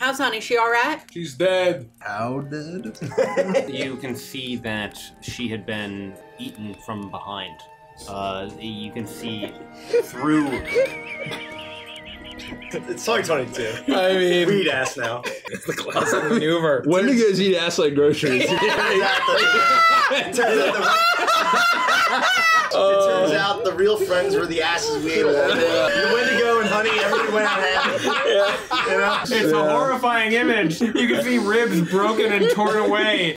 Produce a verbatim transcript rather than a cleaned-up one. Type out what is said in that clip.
How's Honey? She all right? She's dead. How dead? You can see that she had been eaten from behind. Uh, you can see through. It's twenty twenty-two. I mean, Weed ass now. it's the classic maneuver. When do you guys eat ass like groceries? Exactly. It turns out the, it turns out the real friends were the asses we ate along the way. The Wendigo and Honey, everything went out happy. Yeah. You know? It's a horrifying image. You can see ribs broken and torn away.